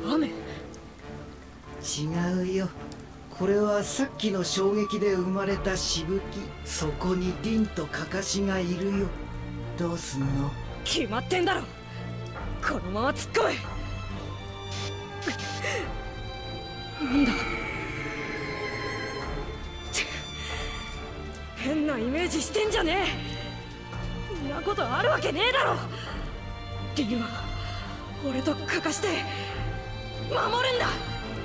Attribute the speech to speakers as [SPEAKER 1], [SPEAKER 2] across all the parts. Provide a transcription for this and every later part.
[SPEAKER 1] 雨？
[SPEAKER 2] 違うよ。これはさっきの衝撃で生まれたしぶき。そこに凛とカカシがいるよ。どうすんの？
[SPEAKER 1] 決まってんだろ。このまま突っ込め。なんだ、変なイメージしてんじゃねえ。んなことあるわけねえだろ。凛は俺とカカして守るんだ。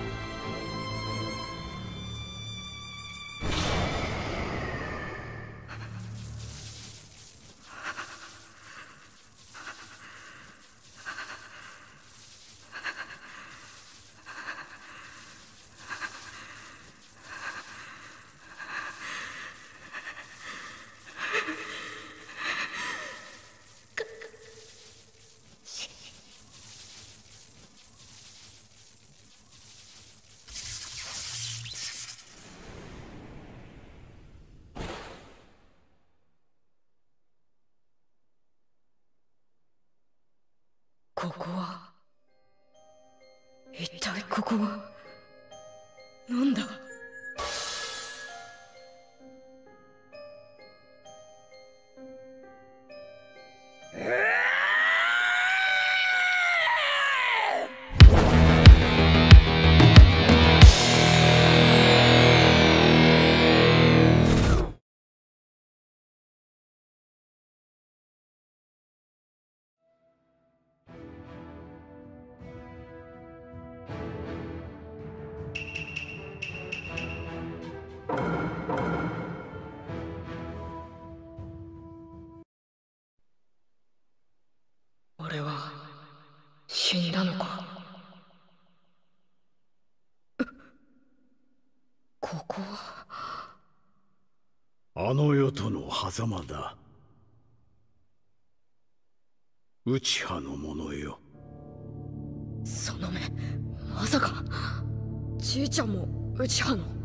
[SPEAKER 1] ここは一体ここはなんだ。俺は死んだのか。ここは
[SPEAKER 3] あの世との狭間だ。内派の者よ。
[SPEAKER 1] その目、まさかじいちゃんも内派の。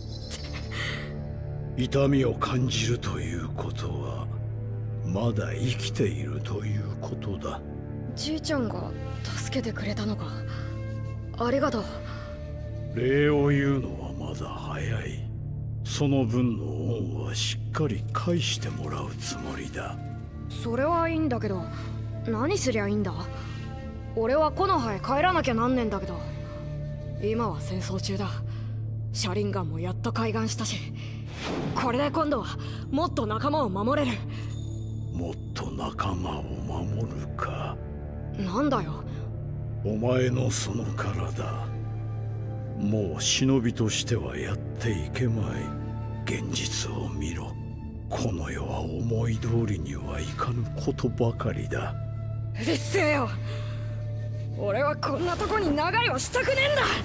[SPEAKER 3] 痛みを感じるということはまだ生きているということだ。
[SPEAKER 1] じいちゃんが助けてくれたのか。ありがとう。
[SPEAKER 3] 礼を言うのはまだ早い。その分の恩はしっかり返してもらうつもりだ。
[SPEAKER 1] それはいいんだけど、何すりゃいいんだ。俺は木の葉へ帰らなきゃなんねんだけど。今は戦争中だ。車輪ガンもやっと開眼したし、これで今度はもっと仲間を守れる。
[SPEAKER 3] もっと仲間を守るか。
[SPEAKER 1] なんだよ。
[SPEAKER 3] お前のその体、もう忍びとしてはやっていけまい。現実を見ろ。この世は思い通りにはいかぬことばかりだ。
[SPEAKER 1] うるせえよ。俺はこんなとこに長居をしたくね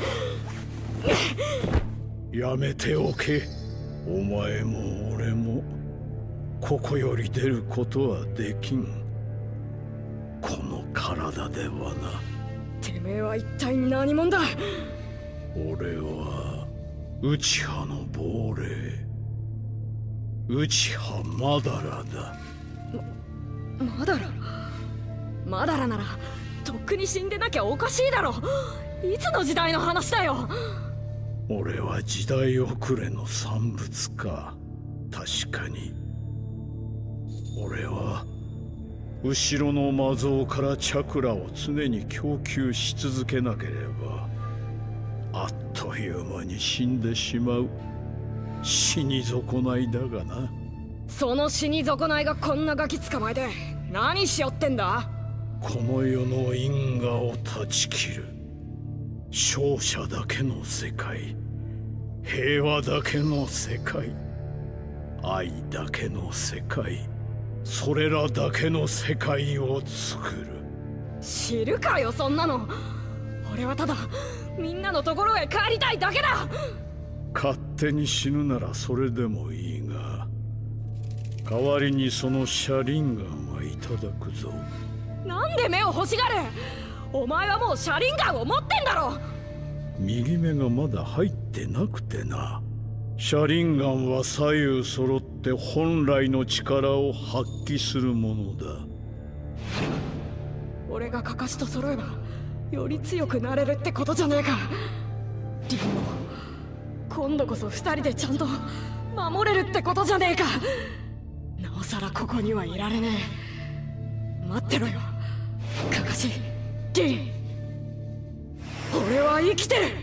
[SPEAKER 1] えんだ。
[SPEAKER 3] やめておけ。お前も俺もここより出ることはできん。この体ではな。
[SPEAKER 1] てめえは一体何者だ。
[SPEAKER 3] 俺は内派の亡霊、内派マダラだ。
[SPEAKER 1] マダラ？マダラならとっくに死んでなきゃおかしいだろ。いつの時代の話だよ。
[SPEAKER 3] 俺は時代遅れの産物か。確かに俺は後ろの魔像からチャクラを常に供給し続けなければあっという間に死んでしまう死に損ないだがな。
[SPEAKER 1] その死に損ないがこんなガキ捕まえて何しよってんだ。
[SPEAKER 3] この世の因果を断ち切る勝者だけの世界、平和だけの世界、愛だけの世界、それらだけの世界を作る。
[SPEAKER 1] 知るかよそんなの。俺はただみんなのところへ帰りたいだけだ。
[SPEAKER 3] 勝手に死ぬならそれでもいいが、代わりにその車輪ガンはいただくぞ。
[SPEAKER 1] なんで目を欲しがる。お前はもう車輪ガンを持ってんだろ。
[SPEAKER 3] 右目がまだ入ってなくてな。車輪ガンは左右揃って本来の力を発揮するものだ。
[SPEAKER 1] 俺がカカシと揃えばより強くなれるってことじゃねえか。リンも今度こそ2人でちゃんと守れるってことじゃねえか。なおさらここにはいられねえ。待ってろよカカシ、リン。俺は生きてる。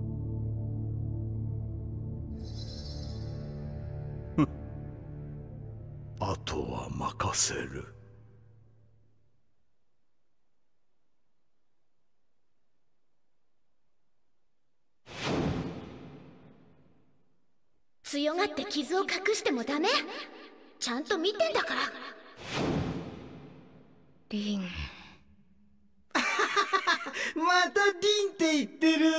[SPEAKER 3] あとは任せる。
[SPEAKER 4] 強がって傷を隠してもダメ。ちゃんと見てんだから。
[SPEAKER 1] リン
[SPEAKER 2] またリンって言ってる。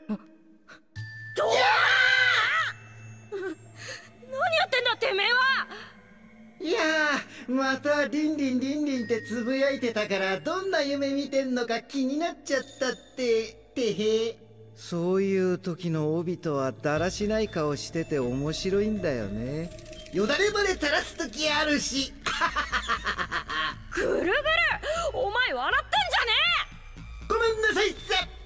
[SPEAKER 1] 何やってんだてめえは。
[SPEAKER 2] いやー、またリンリンリンリンってつぶやいてたから、どんな夢見てんのか気になっちゃったっててへ。そういう時の帯とはだらしない顔してて面白いんだよね。よだれまで垂らす時あるし。
[SPEAKER 1] ぐるぐるお前笑ってんじゃね
[SPEAKER 2] ごめんなさいっ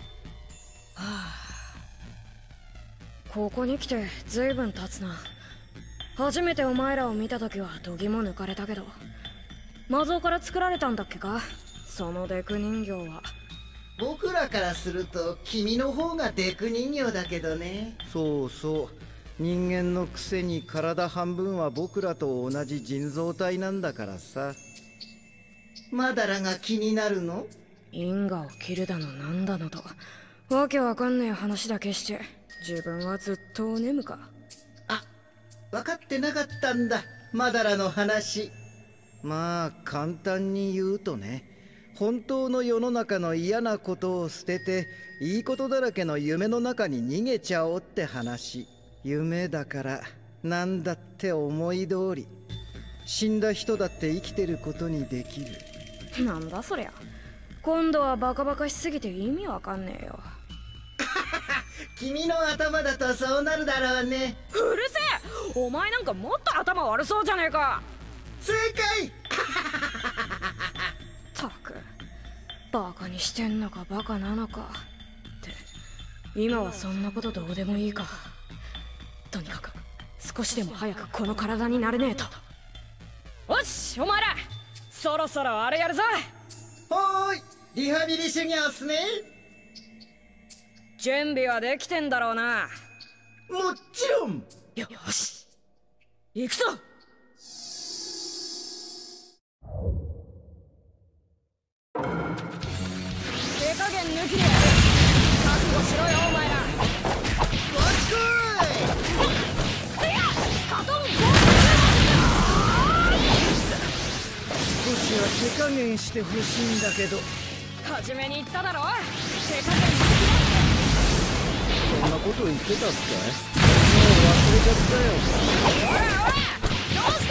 [SPEAKER 2] す。
[SPEAKER 1] ここに来てずいぶん経つな。初めてお前らを見た時は度肝抜かれたけど、魔像から作られたんだっけか、そのデク人形は。
[SPEAKER 2] 僕らからすると君の方がデク人形だけどね。そうそう、人間のくせに体半分は僕らと同じ人造体なんだからさ。マダラが気になるの？
[SPEAKER 1] 因果を切るだのなんだのとわけわかんねえ話だけして自分はずっとお眠か。
[SPEAKER 2] あ、分かってなかったんだマダラの話。まあ簡単に言うとね、本当の世の中の嫌なことを捨てていいことだらけの夢の中に逃げちゃおうって話。夢だからなんだって思い通り、死んだ人だって生きてることにできる。
[SPEAKER 1] なんだそりゃ、今度はバカバカしすぎて意味わかんねえよ。
[SPEAKER 2] 君の頭だとそうなるだろうね。
[SPEAKER 1] うるせえ、お前なんかもっと頭悪そうじゃねえか。
[SPEAKER 2] 正解。
[SPEAKER 1] ったくバカにしてんのかバカなのかって今はそんなことどうでもいいか。とにかく少しでも早くこの体になれねえと。よしお前らそろそろあれやるぞ。
[SPEAKER 2] はーい、リハビリ修行っすね。
[SPEAKER 1] 準備はできてんだろうな。
[SPEAKER 2] もちろん。
[SPEAKER 1] よし行くぞ。手加減抜きで覚悟しろよお前ら。
[SPEAKER 2] こっち来い。
[SPEAKER 1] せやカトン
[SPEAKER 2] 少しは手加減してほしいんだけど。
[SPEAKER 1] 初めに言っただろ、手加減抜き
[SPEAKER 2] そんなこと言ってたっけ？もう忘れちゃったよ。
[SPEAKER 1] おいおいどうした。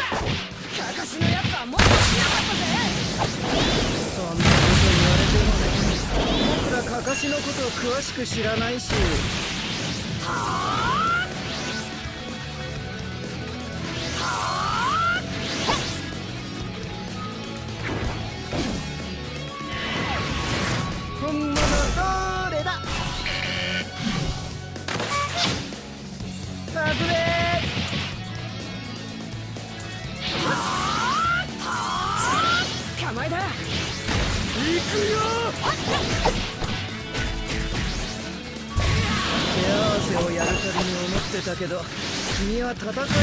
[SPEAKER 1] カカシのやつはもっとしなかったぜ。
[SPEAKER 2] そんなこと言われてもね、僕らカカシのこと詳しく知らないし。本物どれだ。外れ。
[SPEAKER 1] 捕まえだ。
[SPEAKER 2] 行くよ。手合わせをやるたびに思ってたけど、君は戦いの基礎はできて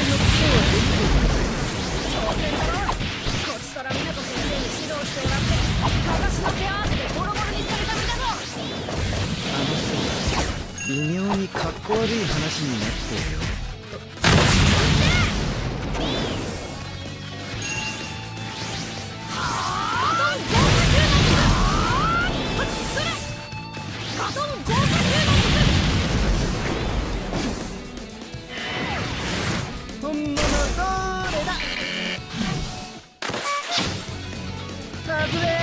[SPEAKER 1] 当然だろ。こっちから湊先生に指導してもらってカカシの手合わせでボロボロにされた身だぞ。
[SPEAKER 2] 微妙にかっこ悪い話になってるよ。本物どれだ。外れ。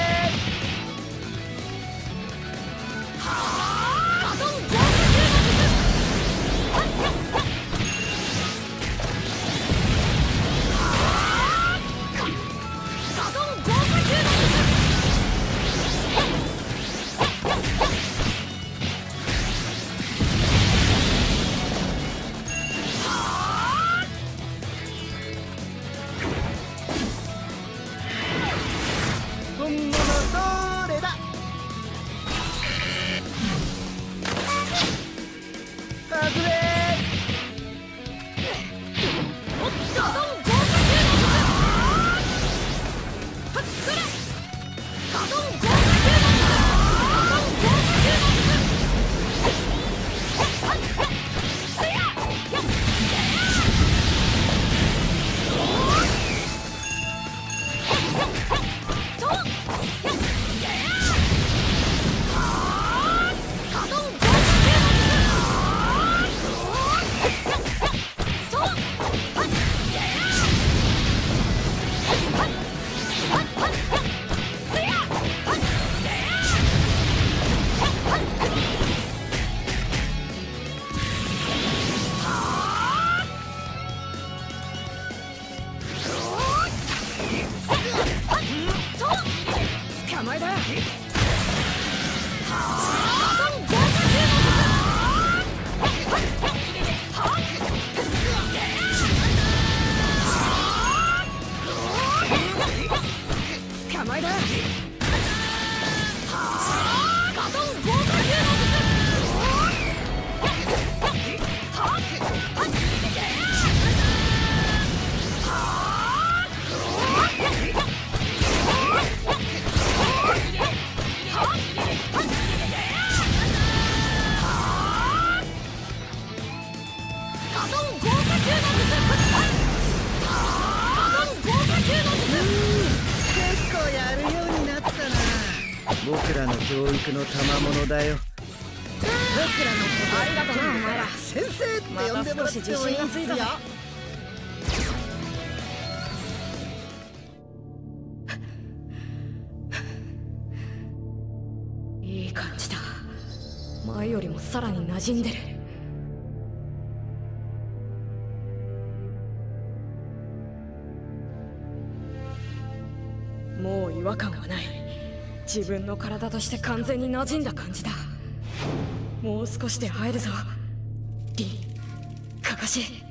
[SPEAKER 2] 僕らの教育の賜物だよ。僕らのこと
[SPEAKER 1] ありがとうなお前ら。
[SPEAKER 2] 先生って呼んでもらってもいいですよ。
[SPEAKER 1] また少し自信がついたぜ。いい感じだ。前よりもさらに馴染んでる。もう違和感はない。自分の体として完全に馴染んだ感じだ。もう少しで会えるぞ、リン、カカシ。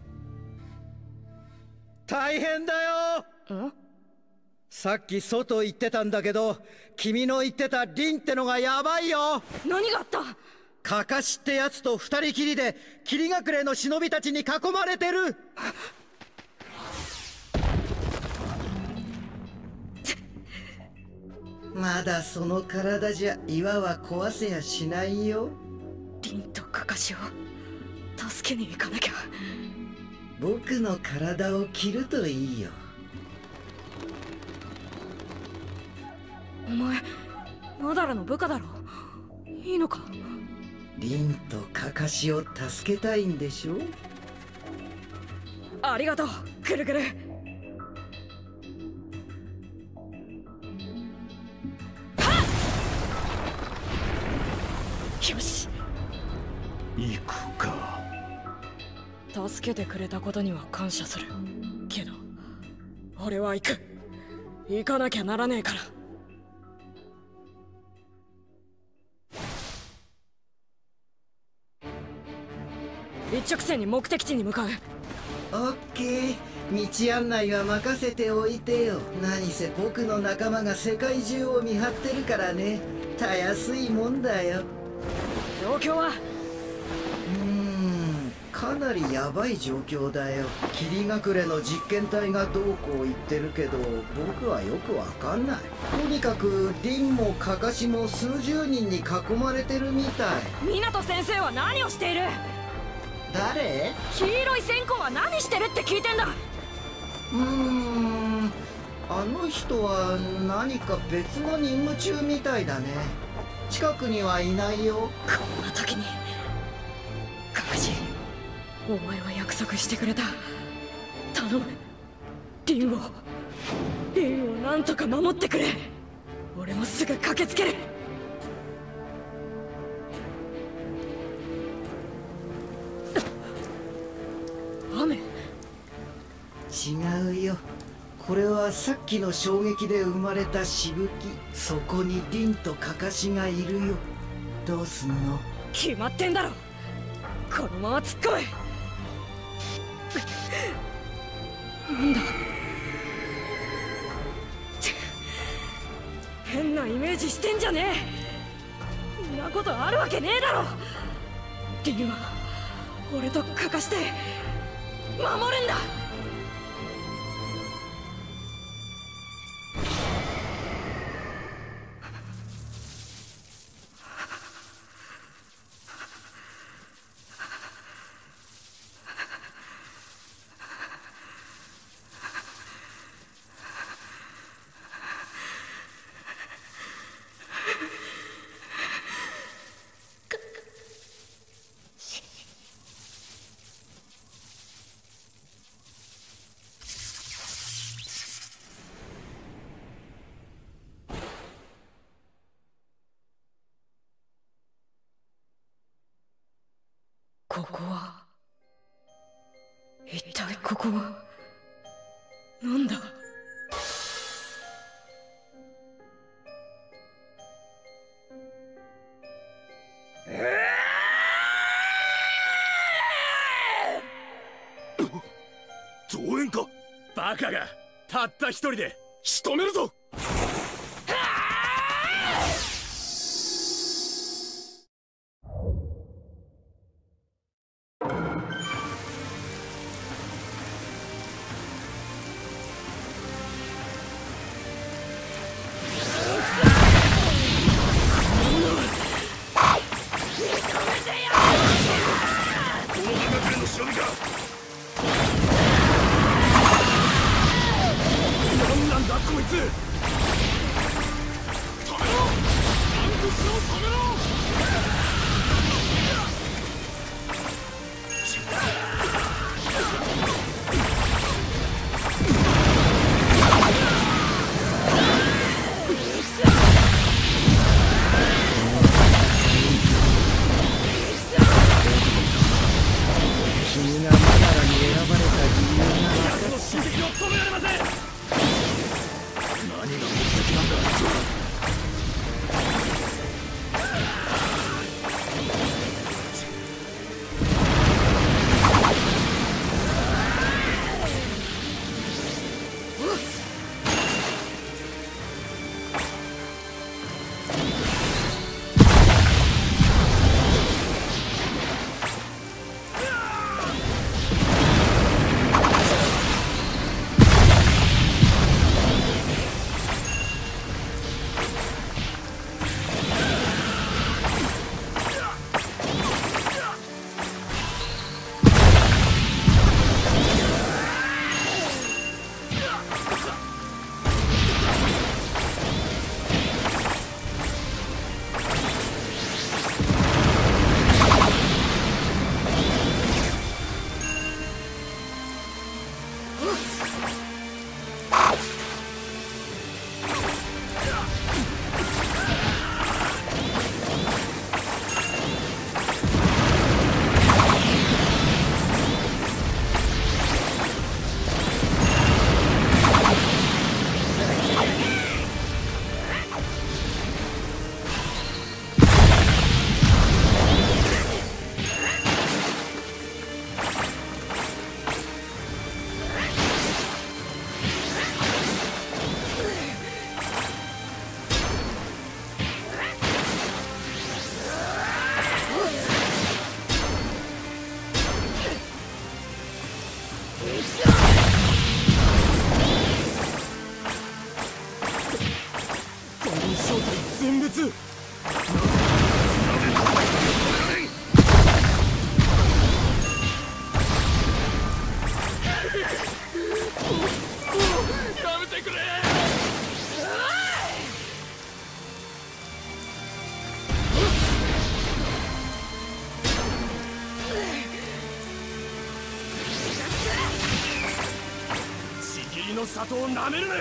[SPEAKER 2] 大変だよ。
[SPEAKER 1] ん？
[SPEAKER 2] さっき外行ってたんだけど、君の言ってたリンってのがヤバいよ。
[SPEAKER 1] 何があった？
[SPEAKER 2] カカシってやつと二人きりで霧隠れの忍びたちに囲まれてる。まだその体じゃ岩は壊せやしないよ。
[SPEAKER 1] リンとカカシを助けに行かなきゃ。
[SPEAKER 2] 僕の体を切るといいよ。
[SPEAKER 1] お前マダラの部下だろ。いいのか？
[SPEAKER 2] リンとカカシを助けたいんでしょ。
[SPEAKER 1] ありがとうグルグル。よし、
[SPEAKER 3] 行くか。
[SPEAKER 1] 助けてくれたことには感謝するけど、俺は行く。行かなきゃならねえから。一直線に目的地に向かう。
[SPEAKER 2] オッケー、道案内は任せておいてよ。何せ僕の仲間が世界中を見張ってるからね。たやすいもんだよ。
[SPEAKER 1] 状況は？
[SPEAKER 2] かなりヤバい状況だよ。霧隠れの実験体がどうこう言ってるけど、僕はよくわかんない。とにかくリンもカカシも数十人に囲まれてるみたい。
[SPEAKER 1] 湊先生は何をしている？
[SPEAKER 2] 誰？
[SPEAKER 1] 黄色い線香は何してるって聞いてんだ。
[SPEAKER 2] あの人は何か別の任務中みたいだね。近くにはいないよ。
[SPEAKER 1] こんな時にカカシ、お前は約束してくれた。頼む、リンをなんとか守ってくれ。俺もすぐ駆けつける。雨？
[SPEAKER 2] 違うよ。これはさっきの衝撃で生まれたしぶき。そこにリンとカカシがいるよ。どうすんの？
[SPEAKER 1] 決まってんだろ。このまま突っ込む。なんだ、変なイメージしてんじゃねえ。んなことあるわけねえだろ。リンは俺とカカシで守るんだ。ここは一体ここはなんだ？
[SPEAKER 3] 増援か？バカがたった一人で仕留めるぞ。なんだこいつ。
[SPEAKER 5] の里をなめるなよ。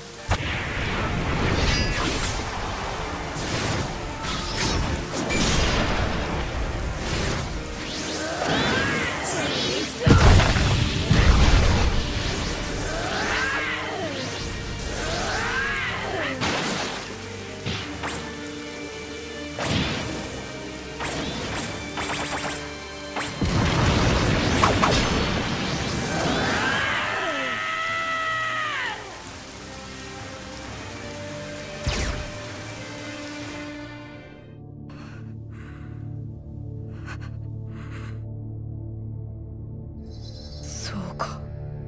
[SPEAKER 1] そうか。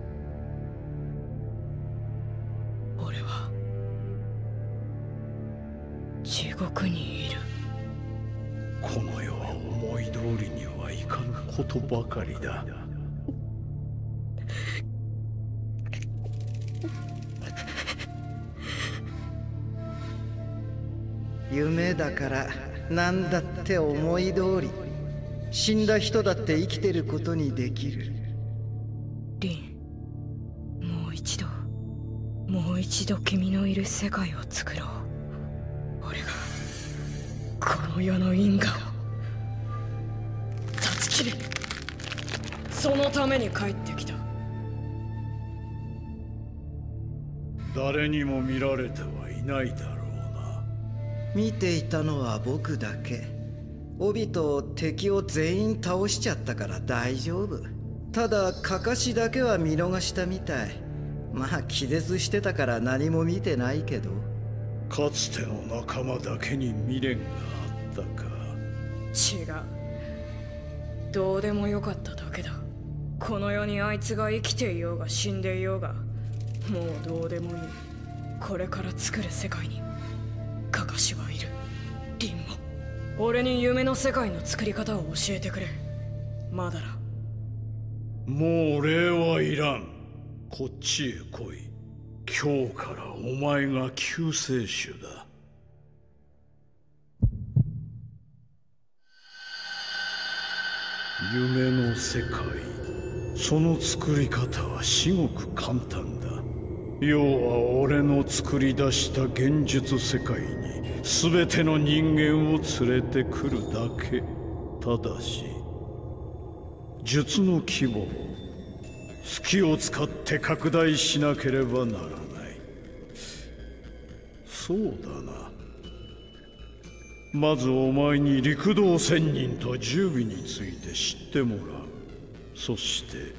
[SPEAKER 1] 俺は地獄にいる。
[SPEAKER 3] この世は思い通りにはいかぬことばかりだ。
[SPEAKER 2] 夢だから何だって思い通り。死んだ人だって生きてることにできる。
[SPEAKER 1] リン、もう一度君のいる世界を作ろう。俺がこの世の因果を断ち切る。そのために帰ってきた。
[SPEAKER 3] 誰にも見られてはいないだろうな。
[SPEAKER 2] 見ていたのは僕だけ。帯と敵を全員倒しちゃったから大丈夫。ただカカシだけは見逃したみたい。まあ気絶してたから何も見てないけど。
[SPEAKER 3] かつての仲間だけに未練があったか。
[SPEAKER 1] 違う。どうでもよかっただけだ。この世にあいつが生きていようが死んでいようがもうどうでもいい。これから作る世界にカカシはいる。リンも。俺に夢の世界の作り方を教えてくれ、マダラ。
[SPEAKER 3] もう礼はいらん。こっちへ来い。今日からお前が救世主だ。夢の世界、その作り方は至極簡単だ。要は俺の作り出した現実世界に全ての人間を連れてくるだけ。ただし術の規模を月を使って拡大しなければならない。そうだな。まずお前に陸道仙人と十尾について知ってもらう。そして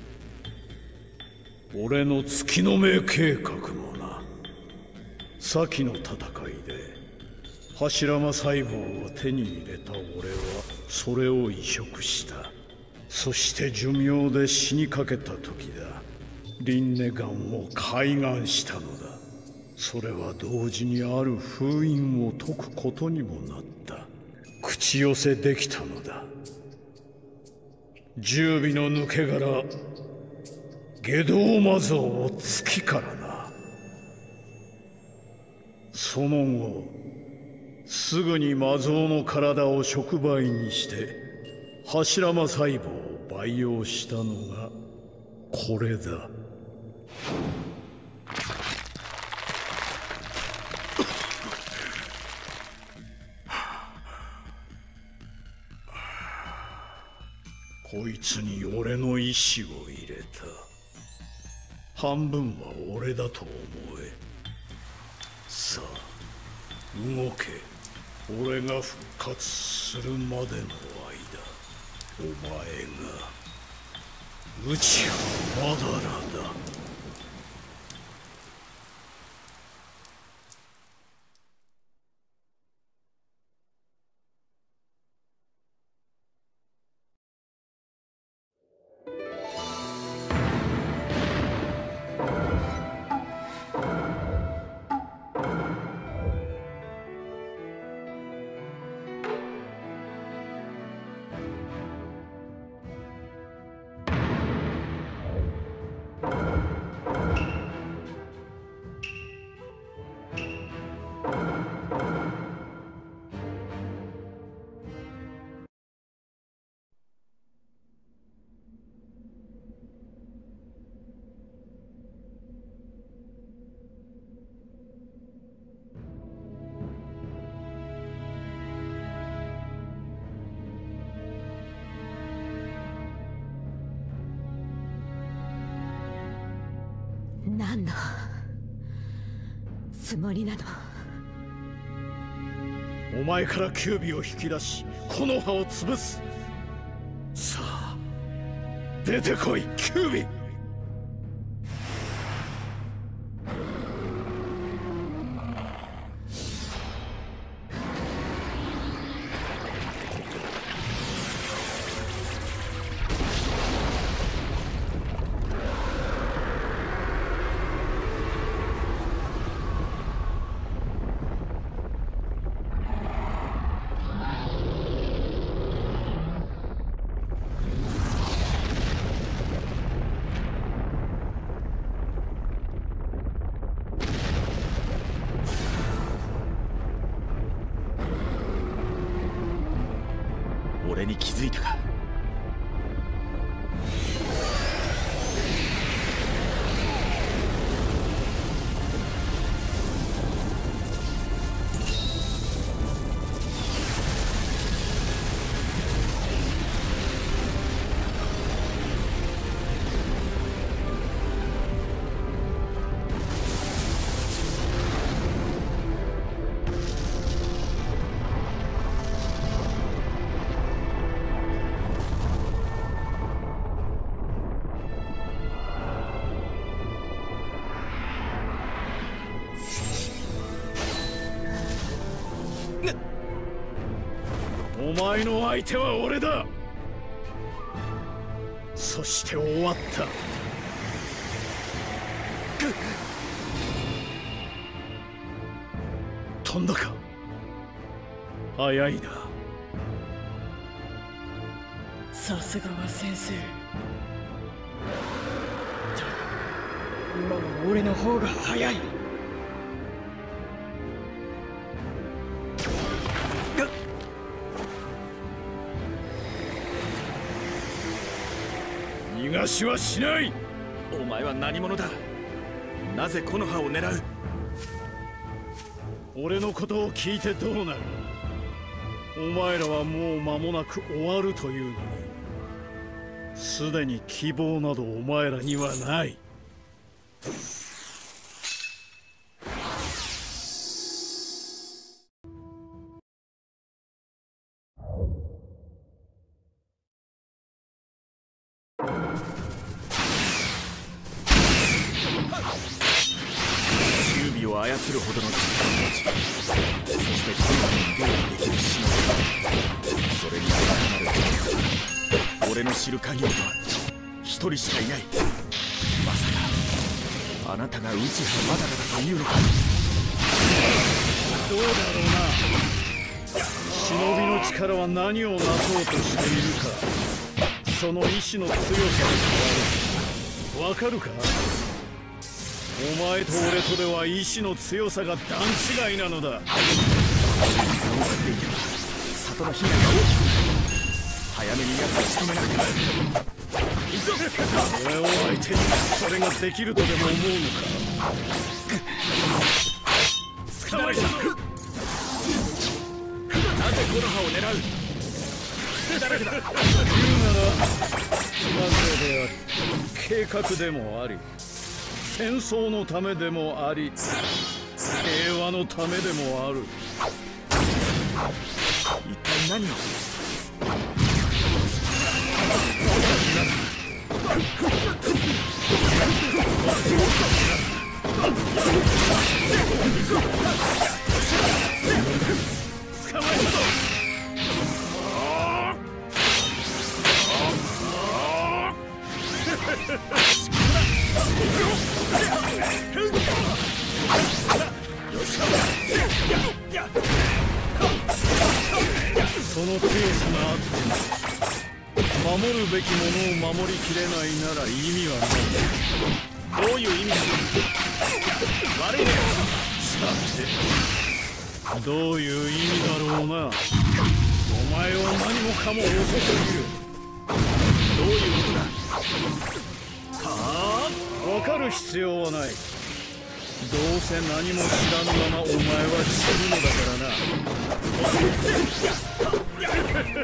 [SPEAKER 3] 俺の月の目計画もな。先の戦いで柱間細胞を手に入れた俺はそれを移植した。そして寿命で死にかけた時だ。リンネガンを開眼したのだ。それは同時にある封印を解くことにもなった。口寄せできたのだ。十尾の抜け殻下道魔像を月からな。その後すぐに魔像の体を触媒にして柱間細胞を培養したのがこれだ。こいつに俺の意志を入れた。半分は俺だと思え。さあ動け。俺が復活するまでの間、お前が内はまだらだ。
[SPEAKER 5] 何のつもりなの？
[SPEAKER 3] お前からキュービを引き出し木の葉を潰す。さあ出てこいキュービ。
[SPEAKER 6] 俺に気づいたか？
[SPEAKER 3] お前の相手は俺だ。そして終わった。飛んだか。早いな。
[SPEAKER 1] さすがは先生。だ今は俺の方が早い。
[SPEAKER 3] 逃がしはしない。
[SPEAKER 6] お前は何者だ？なぜ木の葉を狙う？
[SPEAKER 3] 俺のことを聞いてどうなる？お前らはもう間もなく終わるというのに、すでに希望などお前らにはない。
[SPEAKER 6] キュービを操るほどの力を持ち、そして木の葉に出るできる忍び、それに当てはまる俺の知る限りでは一人しかいない。まさかあなたが内葉マダラだというのか？
[SPEAKER 3] どうだろうな。忍びの力は何をなそうとしているか、その意志の強さで変わる。わかるか？お前と俺とでは意志の強さが段違いなのだ。
[SPEAKER 6] 里の被害が大きくなる。早めに奴を仕留めなくては。行くぞ！
[SPEAKER 3] 俺を相手にそれができるとでも思うのか？
[SPEAKER 6] 捕まえたぞ！なぜ木の葉を狙う？だらけだ。
[SPEAKER 3] 言うならなぜであり、計画でもあり、戦争のためでもあり、平和のためでもある。
[SPEAKER 6] 一体何を？
[SPEAKER 3] 捕まえたぞ！その強さがあっても守るべきものを守りきれないなら意味はない。
[SPEAKER 6] どういう意味だ？悪いね。
[SPEAKER 3] さてどういう意味だろうな。お前は何もかも遅すぎる。
[SPEAKER 6] どういうことだ？
[SPEAKER 3] はあ？分かる必要はない。どうせ何も知らぬままお前は死ぬのだからな。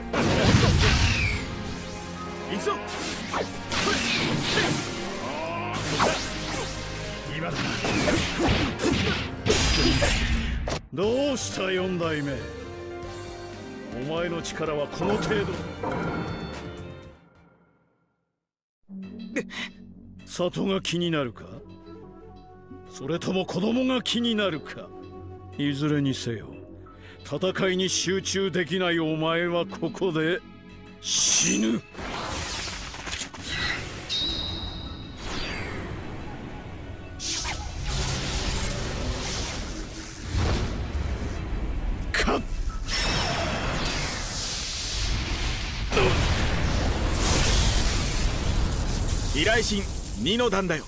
[SPEAKER 6] 行くぞ！
[SPEAKER 3] さ四代目、お前の力はこの程度。里が気になるか、それとも子供が気になるか。いずれにせよ戦いに集中できないお前はここで死ぬ。
[SPEAKER 6] 依頼神2の段だよ。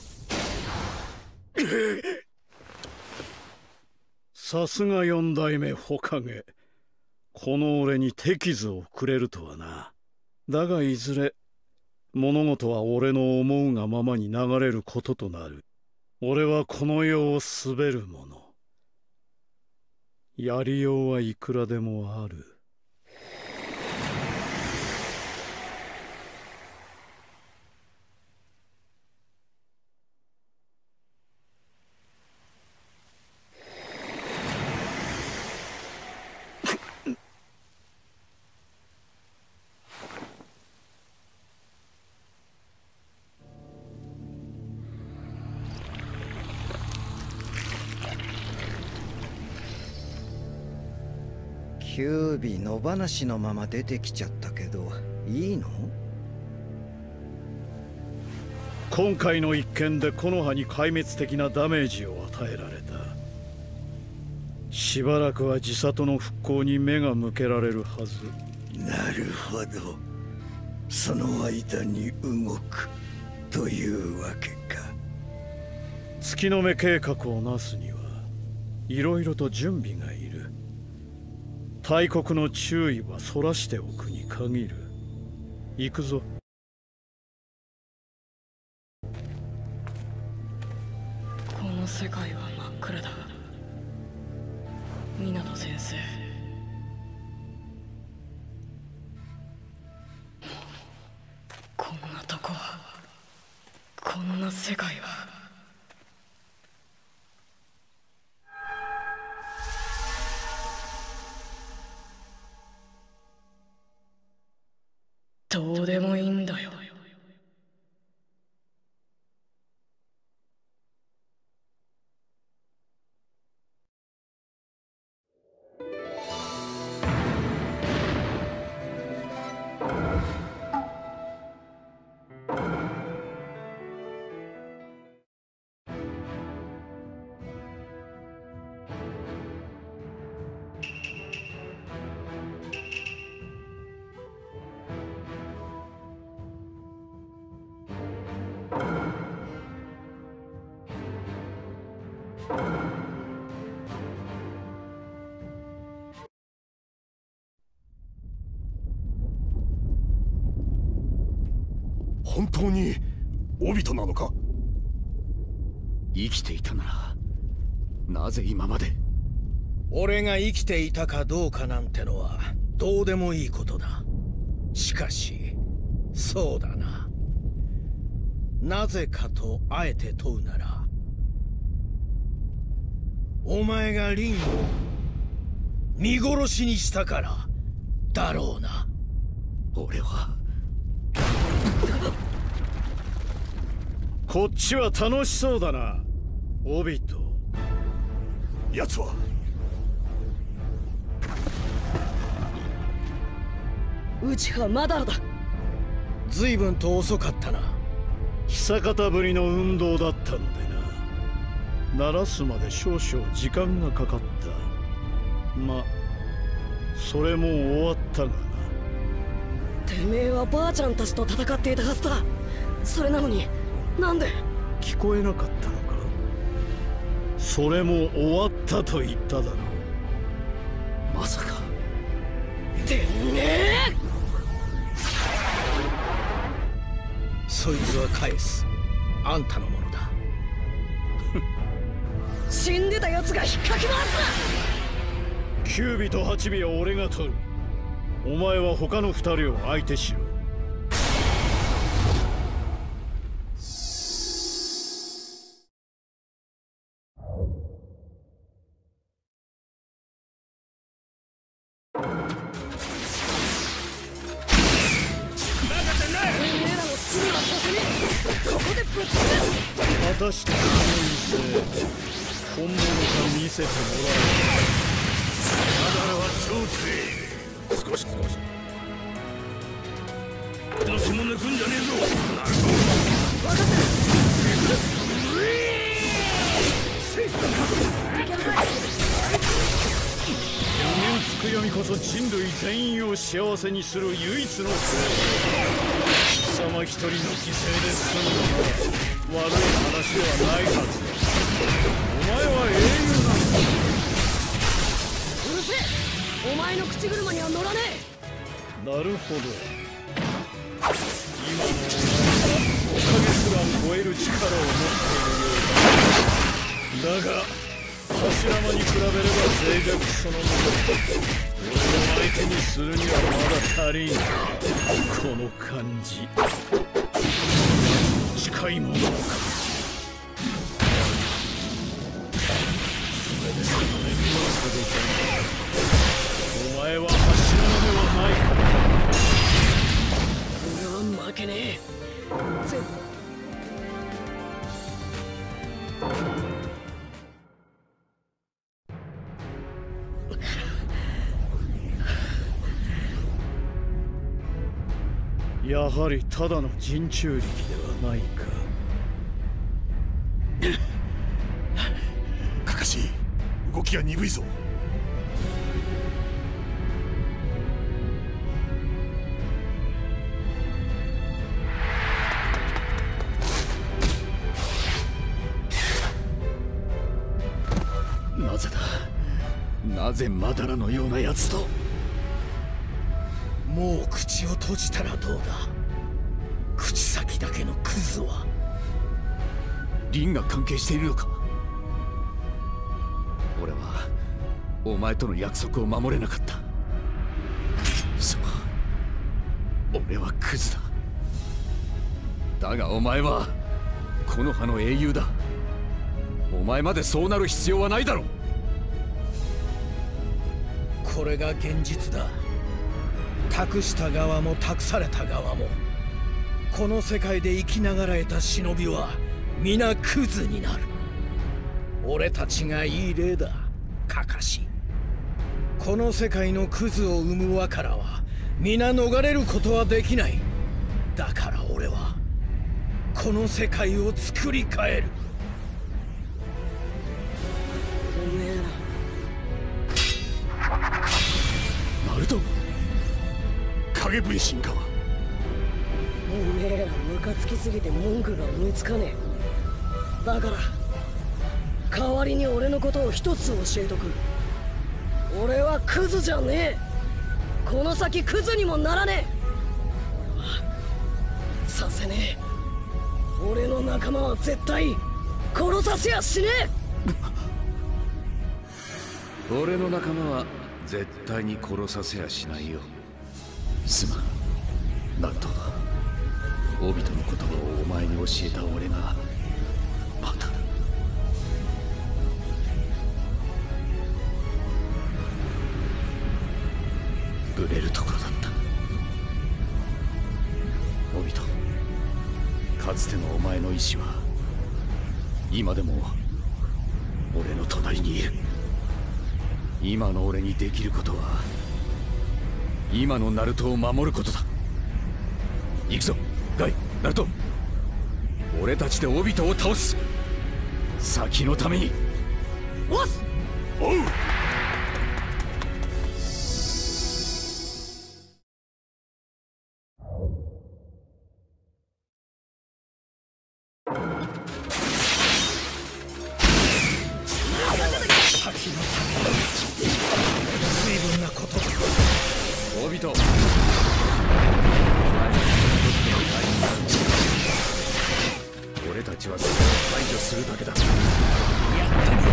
[SPEAKER 3] さすが四代目火影、この俺に手傷をくれるとはな。だがいずれ物事は俺の思うがままに流れることとなる。俺はこの世を滑る者、やりようはいくらでもある。
[SPEAKER 2] キュービ野放しのまま出てきちゃったけどいいの？
[SPEAKER 3] 今回の一件で木の葉に壊滅的なダメージを与えられた。しばらくは自里の復興に目が向けられるはず。
[SPEAKER 5] なるほど、その間に動くというわけか。
[SPEAKER 3] 月の目計画をなすにはいろいろと準備がいる。大国の注意はそらしておくに限る。行くぞ。
[SPEAKER 1] この世界は真っ暗だ。湊先生、こんなとこ、こんな世界は。どうでもいいんだよ。
[SPEAKER 5] 本当にオビトなのか？
[SPEAKER 6] 生きていたならなぜ今まで。
[SPEAKER 7] 俺が生きていたかどうかなんてのはどうでもいいことだ。しかしそうだな、なぜかとあえて問うなら、お前がリンを見殺しにしたからだろうな。
[SPEAKER 6] 俺は
[SPEAKER 3] こっちは楽しそうだな、オビト。
[SPEAKER 5] 奴は
[SPEAKER 1] うちはマダラだ。
[SPEAKER 7] 随分と遅かったな。
[SPEAKER 3] 久方ぶりの運動だったのでな、鳴らすまで少々時間がかかった。ま、それも終わったがな。
[SPEAKER 1] てめえはばあちゃんたちと戦っていたはずだ。それなのになんで。
[SPEAKER 3] 聞こえなかったのか。それも終わったと言っただろう。
[SPEAKER 6] まさか。
[SPEAKER 1] てめえ。
[SPEAKER 7] そいつは返す。あんたのものだ。
[SPEAKER 1] 死んでた奴が引っかき回す。
[SPEAKER 3] 9尾と8尾は俺が取る。お前は他の2人を相手しろ。 果たしてこの威勢本物か見せてもら
[SPEAKER 5] マダラは超強い。少しの血も抜くんじゃねえぞ。なるほど。分かった。
[SPEAKER 3] 無限つくよみこそ人類全員を幸せにする唯一の方法。貴様一人の犠牲で済むのなら悪い話ではないはずだ。お前は英雄なんだ。
[SPEAKER 1] うるせえ、お前の口車には乗らね
[SPEAKER 3] え。なるほど。今のお前はおかげすら超える力を持っているようだ。だが柱間に比べれば脆弱そのもの。俺を相手にするにはまだ足りん。この感じ近いものか。それでその目には届かない。お前は柱間ではないか。
[SPEAKER 1] 俺は負けねえ。絶対
[SPEAKER 3] やはりただの人中力ではないか。
[SPEAKER 5] カカシ、動きが鈍いぞ。
[SPEAKER 6] なぜだ。なぜマダラのようなやつと。
[SPEAKER 7] もう口を閉じたらどうだ。口先だけのクズは。
[SPEAKER 6] リンが関係しているのか。俺はお前との約束を守れなかった。そう、俺はクズだ。だがお前はこの葉の英雄だ。お前までそうなる必要はないだろう。
[SPEAKER 7] これが現実だ。託した側も託された側も、この世界で生きながらえた忍びは皆クズになる。俺たちがいい例だ、カカシ。この世界のクズを生む輪からは皆逃れることはできない。だから俺はこの世界を作り変える。
[SPEAKER 1] おめえら
[SPEAKER 6] ナルト、影分身か。
[SPEAKER 1] おめえらムカつきすぎて文句が思いつかねえ。だから代わりに俺のことを一つ教えとく。俺はクズじゃねえ。この先クズにもならねえ。俺はさせねえ。俺の仲間は絶対殺させやしね
[SPEAKER 6] え。俺の仲間は絶対に殺させやしないよ。すまん、ナルト。オビトの言葉をお前に教えた俺がまたブレるところだった。オビト、かつてのお前の意志は今でも俺の隣にいる。今の俺にできることは今のナルトを守ることだ。行くぞガイ、ナルト。俺たちでオビトを倒す。先のために。
[SPEAKER 1] おっす。
[SPEAKER 5] おう。
[SPEAKER 7] 随分なことだ。
[SPEAKER 6] オビト、俺たちはそれを排除するだけだ。
[SPEAKER 7] やってみろ。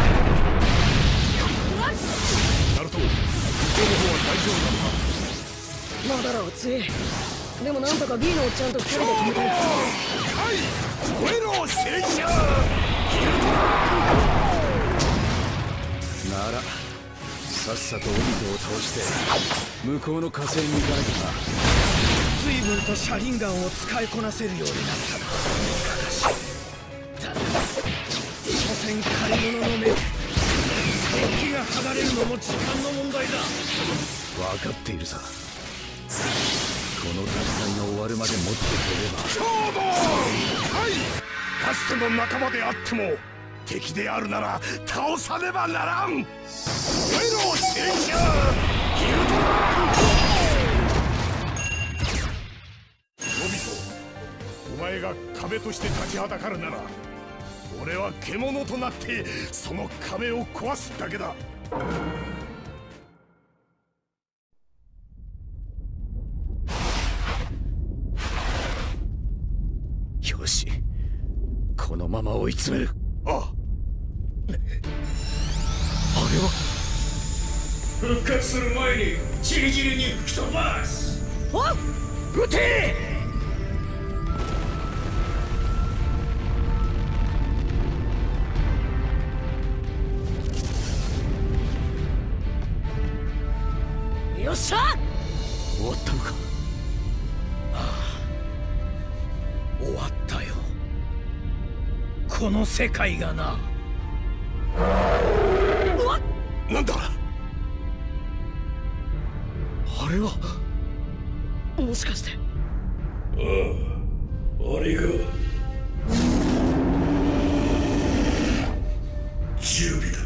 [SPEAKER 5] ナルト、向こうの方は大丈夫なのか。
[SPEAKER 1] まだらは強い。でもなんとか B のおっちゃんと2人で止めたよ。
[SPEAKER 5] はい、燃えろ聖者。
[SPEAKER 6] ならさっさとオビトを倒して向こうの火星に行かなきゃな。
[SPEAKER 7] 随分 々と車輪ガンを使いこなせるようになったな。しかしだが所詮借り物の目、デッキが剥がれるのも時間の問題だ。
[SPEAKER 6] 分かっているさ。この戦いが終わるまで持ってくれば。
[SPEAKER 5] 勝負。はい、かつての仲間であっても敵であるなら倒さねばならん。上野戦車ギルドラン。ノビト、お前が壁として立ちはだかるなら俺は獣となってその壁を壊すだけだ。
[SPEAKER 6] よし、このまま追い詰める。
[SPEAKER 5] あ
[SPEAKER 6] あれは
[SPEAKER 3] 復活する前にチリチリに吹き飛ばす。
[SPEAKER 6] 撃て。
[SPEAKER 1] よっしゃ。
[SPEAKER 6] 終わったのか。
[SPEAKER 7] 終わったよ、この世界がな。
[SPEAKER 5] なんだ。
[SPEAKER 6] あれは
[SPEAKER 1] もしかして。
[SPEAKER 3] ああれが準備だ。